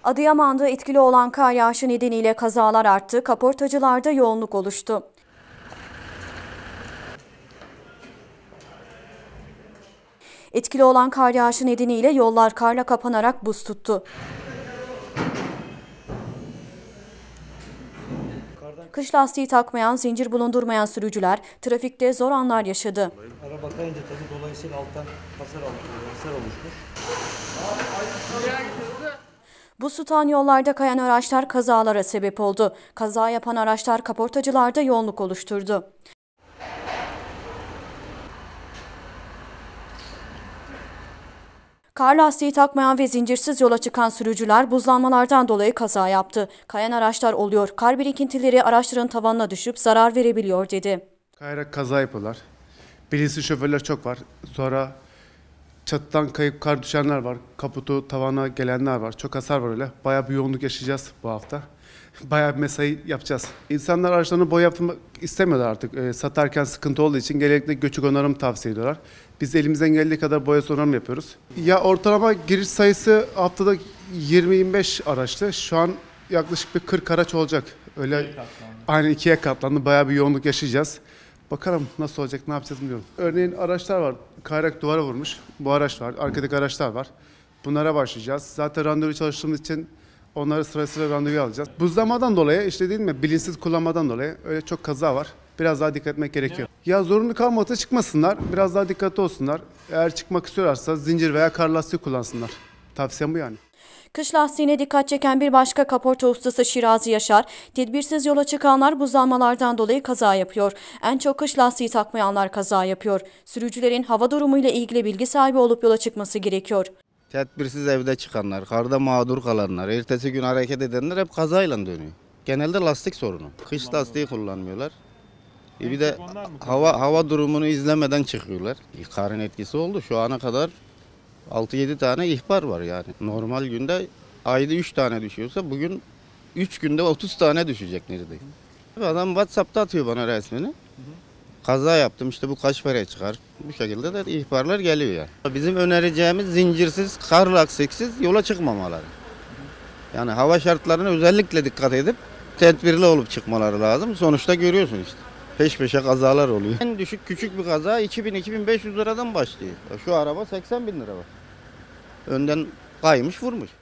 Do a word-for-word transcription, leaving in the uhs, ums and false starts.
Adıyaman'da etkili olan kar yağışı nedeniyle kazalar arttı, kaportacılarda yoğunluk oluştu. Etkili olan kar yağışı nedeniyle yollar karla kapanarak buz tuttu. Kış lastiği takmayan, zincir bulundurmayan sürücüler trafikte zor anlar yaşadı. Araba kayınca tabii dolayısıyla alttan hasar oluşmuş. Buz tutan yollarda kayan araçlar kazalara sebep oldu. Kaza yapan araçlar kaportacılarda yoğunluk oluşturdu. Kar lastiği takmayan ve zincirsiz yola çıkan sürücüler buzlanmalardan dolayı kaza yaptı. Kayan araçlar oluyor, kar birikintileri araçların tavanına düşüp zarar verebiliyor dedi. Kayarak kaza yapıyorlar. Bilinçsiz şoförler çok var. Sonra çatıdan kayıp kar düşenler var. Kaputu tavana gelenler var. Çok hasar var öyle. Bayağı bir yoğunluk yaşayacağız bu hafta. Bayağı bir mesai yapacağız. İnsanlar araçlarını boya yapmak istemiyorlar artık. E, satarken sıkıntı olduğu için genellikle göçük onarım tavsiye ediyorlar. Biz elimizden geldiği kadar boya onarım yapıyoruz. Ya ortalama giriş sayısı haftada yirmi yirmi beş araçtı. Şu an yaklaşık bir kırk araç olacak. Öyle aynen ikiye katlandı. Bayağı bir yoğunluk yaşayacağız. Bakalım nasıl olacak, ne yapacağız bilmiyorum. Örneğin araçlar var. Kayrak duvara vurmuş. Bu araç var. Arkadaki araçlar var. Bunlara başlayacağız. Zaten randevu çalıştığımız için onları sırasıyla randevu alacağız. Buzlamadan dolayı, işte değil mi, bilinçsiz kullanmadan dolayı öyle çok kaza var. Biraz daha dikkat etmek gerekiyor. Evet. Ya zorunlu kalmasa çıkmasınlar. Biraz daha dikkatli olsunlar. Eğer çıkmak istiyorlarsa zincir veya kar lastiği kullansınlar. Tavsiyem bu yani. Kış lastiğine dikkat çeken bir başka kaporta ustası Şirazi Yaşar, tedbirsiz yola çıkanlar buzlanmalardan dolayı kaza yapıyor. En çok kış lastiği takmayanlar kaza yapıyor. Sürücülerin hava durumuyla ilgili bilgi sahibi olup yola çıkması gerekiyor. Tedbirsiz evde çıkanlar, karda mağdur kalanlar, ertesi gün hareket edenler hep kazayla dönüyor. Genelde lastik sorunu. Kış lastiği kullanmıyorlar. Bir de hava hava durumunu izlemeden çıkıyorlar. Karın etkisi oldu. Şu ana kadar altı yedi tane ihbar var yani. Normal günde ayda üç tane düşüyorsa bugün üç günde otuz tane düşecek neredeyse. Adam WhatsApp'ta atıyor bana resmini. Kaza yaptım, işte bu kaç paraya çıkar. Bu şekilde de ihbarlar geliyor yani. Bizim önereceğimiz zincirsiz, kar lastiksiz yola çıkmamaları. Yani hava şartlarına özellikle dikkat edip tedbirli olup çıkmaları lazım. Sonuçta görüyorsun işte. Peş peşe kazalar oluyor. En düşük küçük bir kaza iki bin iki bin beş yüz liradan başlıyor. Şu araba seksen bin lira var. Önden kaymış vurmuş.